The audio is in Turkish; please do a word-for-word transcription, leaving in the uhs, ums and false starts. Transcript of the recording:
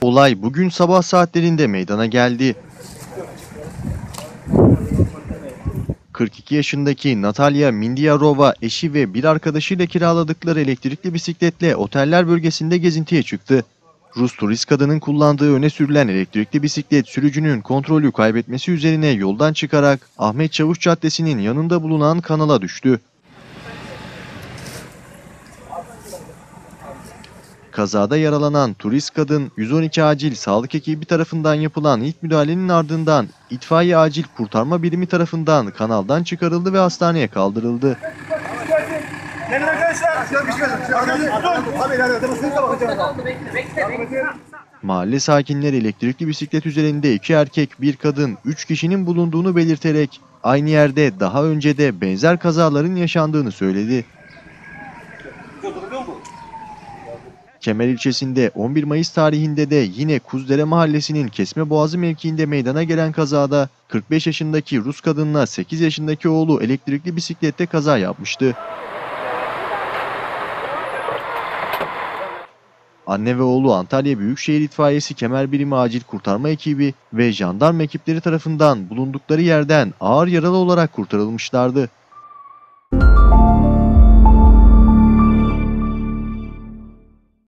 Olay bugün sabah saatlerinde meydana geldi. kırk iki yaşındaki Natalya Mindiarova eşi ve bir arkadaşıyla kiraladıkları elektrikli bisikletle oteller bölgesinde gezintiye çıktı. Rus turist kadının kullandığı öne sürülen elektrikli bisiklet sürücünün kontrolü kaybetmesi üzerine yoldan çıkarak Ahmet Çavuş Caddesi'nin yanında bulunan kanala düştü. Kazada yaralanan turist kadın yüz on iki acil sağlık ekibi tarafından yapılan ilk müdahalenin ardından itfaiye acil kurtarma birimi tarafından kanaldan çıkarıldı ve hastaneye kaldırıldı. Mahalle sakinleri elektrikli bisiklet üzerinde iki erkek, bir kadın, üç kişinin bulunduğunu belirterek aynı yerde daha önce de benzer kazaların yaşandığını söyledi. Kemer ilçesinde on bir Mayıs tarihinde de yine Kuzdere Mahallesi'nin Kesmeboğazı mevkiinde meydana gelen kazada kırk beş yaşındaki Rus kadınla sekiz yaşındaki oğlu elektrikli bisiklette kaza yapmıştı. Anne ve oğlu Antalya Büyükşehir İtfaiyesi Kemer Birimi Acil Kurtarma Ekibi ve jandarma ekipleri tarafından bulundukları yerden ağır yaralı olarak kurtarılmışlardı.